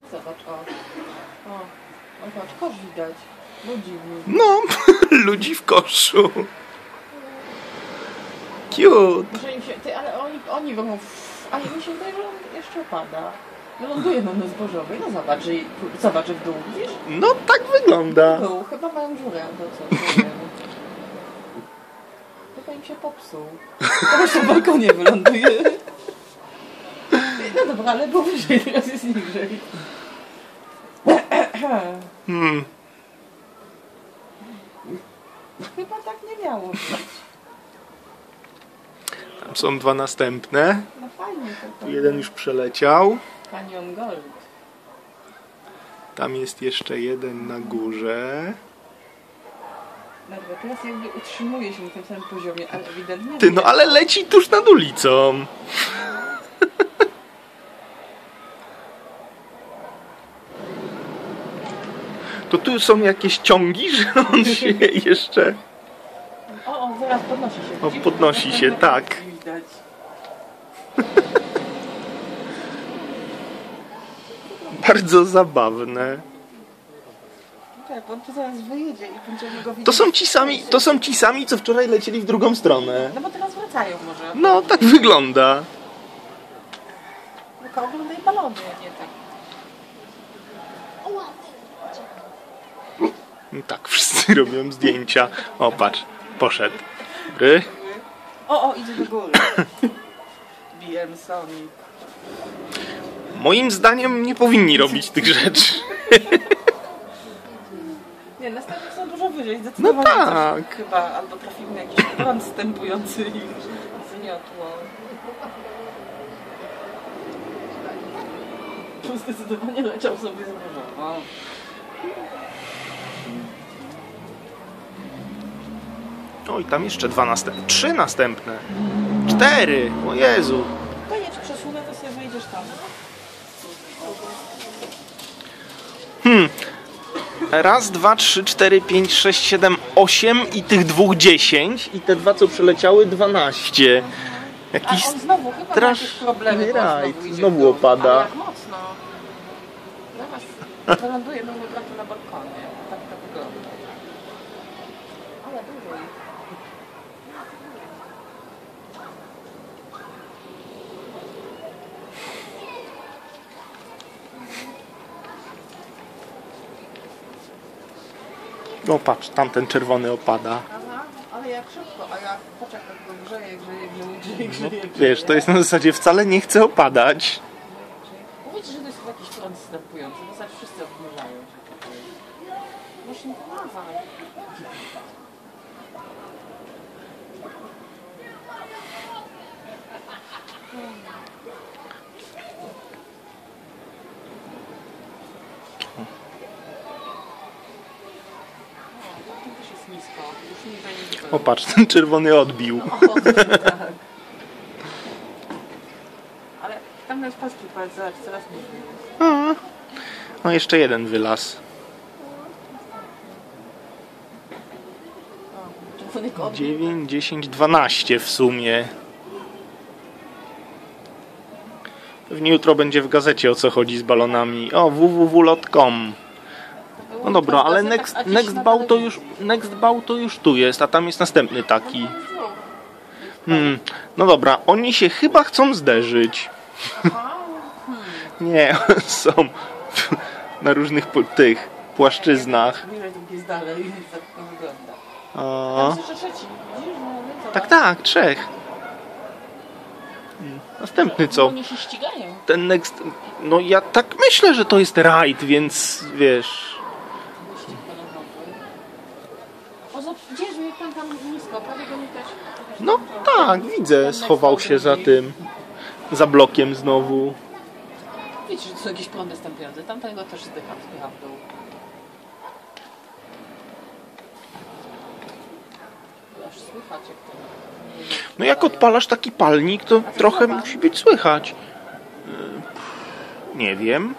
Zobacz, o. O, patrz, kosz widać. Ludzi w nim. No, ludzi w koszu. Cute. Może im się, ale oni mogą... Ale mi się wydaje, że on jeszcze opada. Ląduje na zbożowej. No zobacz w dół, widzisz? No, tak wygląda. W dół, chyba mają dziurę, to co? Nie wiem. Chyba im się popsuł. Teraz na balkonie wyląduje. No dobra, ale było wyżej, teraz jest niżej. Chyba tak nie miało być. Tam są dwa następne. No fajnie to. Jeden już przeleciał. Canyon Gold. Tam jest jeszcze jeden na górze. Dobra, teraz jakby utrzymuje się na tym samym poziomie, ale ewidentnie... Ty, no ale leci tuż nad ulicą. To tu są jakieś ciągi, że on się jeszcze... O, zaraz podnosi się. O, podnosi się, tak. Widać. Bardzo zabawne. Tak, on tu zaraz wyjedzie i będziemy go widzieć. To są ci sami, co wczoraj lecieli w drugą stronę. No bo teraz wracają może. No, tak wygląda. Tylko oglądaj balony, a nie tak. No tak, wszyscy robią zdjęcia. O, patrz, poszedł. Dobry. O, idzie do góry. BM Sonic. Moim zdaniem nie powinni robić tych rzeczy. Nie, następne są dużo wyżej, zdecydowanie. No tak. Chyba, albo trafimy na jakiś prąd stępujący i zmiotło. Tu zdecydowanie leciał sobie zbożowo. Oj, tam jeszcze trzy następne. 4, o Jezu. Koniec przesunę, to sobie wejdziesz tam. Raz, 2, 3, 4, 5, 6, 7, 8 i tych dwóch 10 i te dwa, co przeleciały, 12. Jakiś A on znowu chyba ma jakieś problemy, znowu opada. Ale jak mocno. Zaraz wyląduje na balkonie. Tak to wygląda. Ale dużo ich. No patrz, tamten czerwony opada. Aha, ale jak szybko, a jak poczekaj, bo grzeje. Wiesz, to jest na zasadzie wcale nie chce opadać. Powiedz, że to jest jakiś prąd wstępujący, bo zaraz wszyscy obniżają się tutaj. Możesz im pomagać. O patrz, ten czerwony odbił. Tak. Ale tam jest paski, zobacz, coraz mniej. No jeszcze jeden wylaz. 9, 10, 12 w sumie. Pewnie jutro będzie w gazecie, o co chodzi z balonami. O, www.lot.com. No dobra, ale Nextbau to już tu jest, a tam jest następny taki. No dobra, oni się chyba chcą zderzyć. Nie, są na różnych tych płaszczyznach. Tak, trzech. Następny co? Oni się ścigają. Ten next... No ja tak myślę, że to jest rajd, więc wiesz... Gdzież jak tam nisko, prawie go nie też. No tak, widzę, schował się za tym, za blokiem znowu. Wiecie, że to są jakieś prądy stępujące, tamtego też zdycha w dół. Aż słychać jak to... No jak odpalasz taki palnik, to trochę musi być słychać. Nie wiem.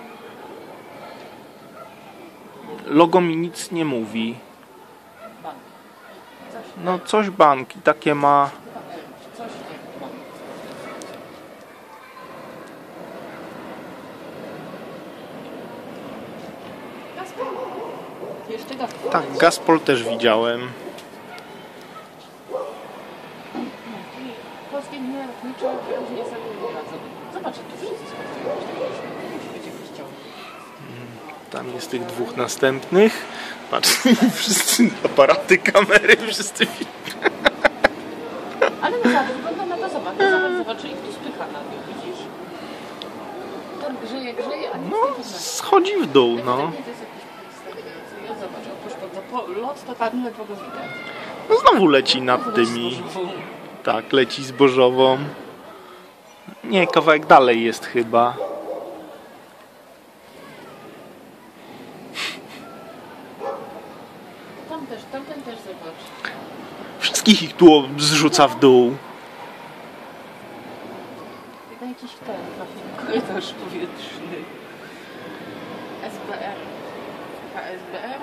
Logo mi nic nie mówi. No coś banki takie ma. Jeszcze Gazpol. Tak, Gazpol też widziałem. Polskie linie lotnicze później sobie radzą. Zobacz, tu wszyscy są. Musi być jakiś ciąg. Tam jest tych dwóch następnych. Patrz, wszyscy aparaty, kamery, wszyscy. Ale naprawdę wygląda na to, zobacz, ich tu spycha na dół, widzisz? Ten grzeje, a nic No, nie podnosi. schodzi w dół, no. To jest jakiś podstawiający. Zobacz, otóż lot to tam ledwo go widać. No znowu leci nad tymi. Tak, leci zbożową. Nie, kawałek dalej jest chyba. Tamten też zobacz. Wszystkich ich tu zrzuca w dół. To jakiś korytarz powietrzny. SBR. HSBR.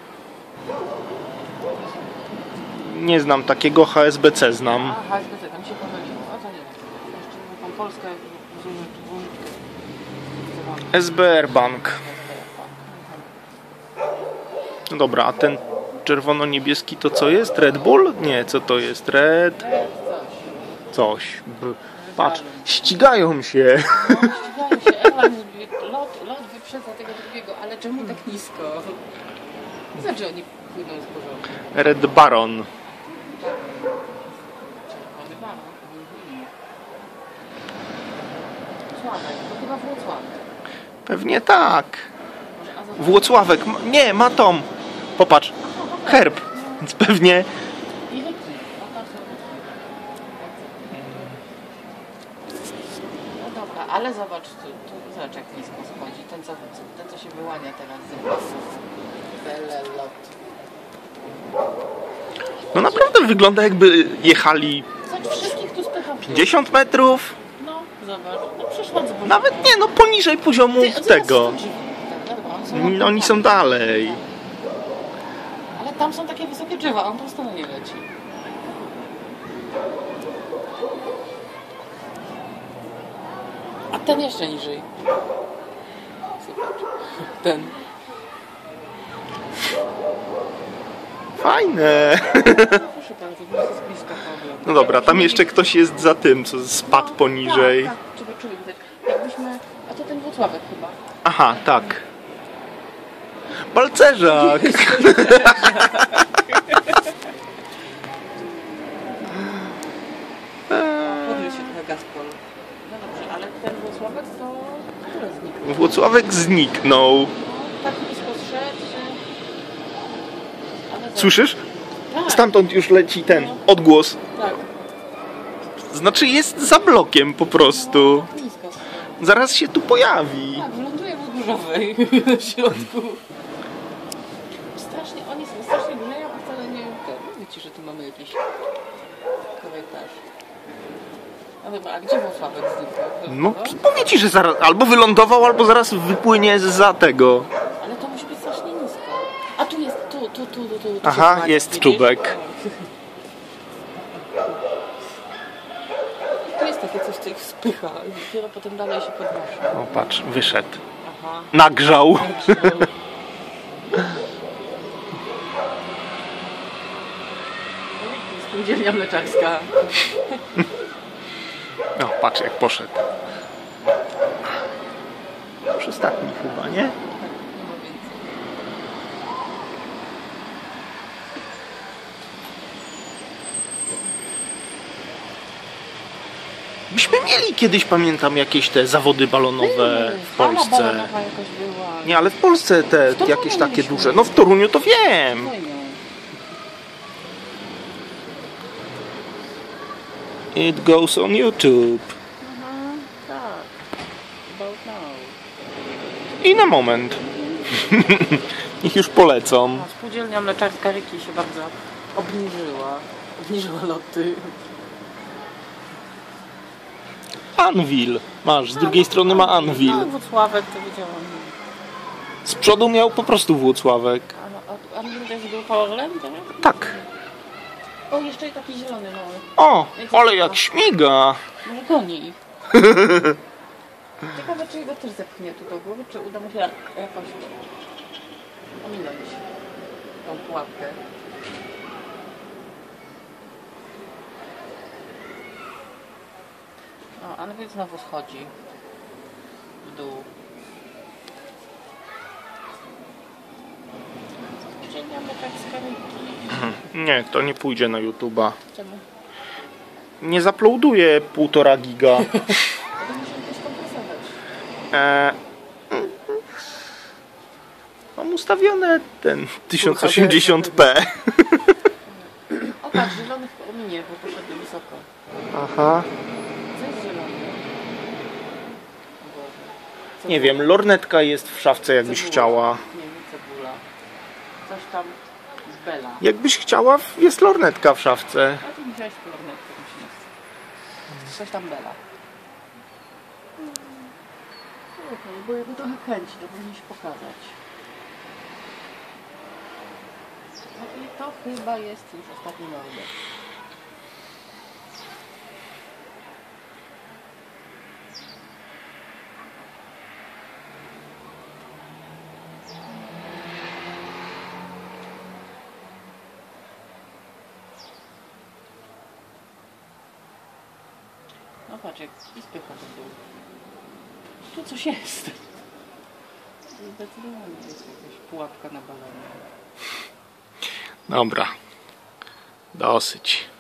Nie znam takiego, HSBC znam. A, HSBC, tam się pomyliło. A to nie wiem. Jeszcze tam Polska SBR Bank. No dobra, a ten czerwono-niebieski to co jest? Red Bull? Nie, co to jest? Red... Coś. Patrz, ścigają się. No, ścigają się. Lot wyprzedza tego drugiego, ale czemu tak nisko? Znaczy oni płyną z porządku. Red Baron. Czerwony baron. Włocławek, to chyba Włocławek. Pewnie tak. Może Azot... Włocławek. Nie, ma Tom. Popatrz. Herb. Więc pewnie... I Ryki. No tam są Ryki. No dobra, ale zobacz, tu zobacz jak nisko schodzi. Ten co się wyłania teraz z pasów. Belelot. No naprawdę wygląda jakby jechali Zobacz, wszystkich tu spycham. 50 metrów. No, zobacz. No przeszła z Nawet nie, no poniżej poziomu tego. Oni są dalej. Ale tam są takie wysokie drzewa, on prosto na nie leci. A ten jeszcze niżej. Zobacz. Ten. Fajne. Proszę bardzo, to jest blisko Pawła. No dobra, tam jeszcze ktoś jest za tym, co spadł poniżej. Tak, trzeba widać. Jakbyśmy... A to ten Włocławek chyba. Aha, tak. Balcerzak. Podnieś się trochę Gazpol. No dobrze, ale ten Włocławek to... Który zniknął? Włocławek zniknął. No, tak blisko zszedł, że... Ale Słyszysz? Tak, Stamtąd już leci ten odgłos. tak. Znaczy jest za blokiem po prostu. Tak blisko. Zaraz się tu pojawi. Tak, wyląduje w Zgórzowej na środku. Strasznie, oni są strasznie grzeją, a wcale nie... Mówię ci, że tu mamy jakiś korytarz. No dobra, a gdzie Włocławek zniknął? No, powiem ci, że zaraz albo wylądował, albo zaraz wypłynie za tego. Ale to musi być strasznie nisko. A tu jest, tu Aha, się jest widzisz? czubek. Tu jest takie coś, co ich spycha i dopiero potem dalej się podnoszą. O, patrz, wyszedł. Aha. Nagrzał. Spółdzielnia mleczarska. O, patrz jak poszedł. Już ostatni chyba, nie? Nie ma więcej. Myśmy mieli kiedyś, pamiętam, jakieś te zawody balonowe w Polsce. Balonowa jakaś była. Nie, ale w Polsce te Toruniu jakieś takie mieliśmy. duże. No w Toruniu to wiem. Fajnie. It goes on YouTube. Aha, tak. About now. I na moment. Niech już polecą. No, spółdzielnia mleczarska Ryki się bardzo obniżyła. Obniżyła loty. Anvil. Masz, z drugiej strony ma Anvil. No, Włocławek to widziałam. Z przodu miał po prostu Włocławek. A Anvil też był Powerland, tak? Tak. O, jeszcze i taki zielony mały. O, ale jak śmiga. Może goni ich. Ciekawe, czy jego też zepchnie tu do góry, czy uda mu się jakoś ominąć. tą pułapkę. No, ale więc znowu schodzi w dół. Dzienniamy tak z kamiki. Nie, to nie pójdzie na YouTube'a. Czemu? Nie zaploaduje 1,5 giga. To musimy też kompresować. Mam ustawione ten 1080p. O tak, zielony w ominie, bo poszedł wysoko. Aha. Co jest zielony? O Boże. Co Nie było? wiem, lornetka jest w szafce, jakbyś Cebula. chciała. Nie, nie cebula. Coś tam z Bela. Jakbyś chciała, jest lornetka w szafce. A ty musiałeś lornetkę, coś tam Bela. Okej, bo jakby trochę chęci, to powinieneś pokazać. No i to chyba jest już ostatni małby. No patrz, jak i spycha do dół. Tu coś jest. Zdecydowanie jest jakaś pułapka na balonie. Dobra. Dosyć.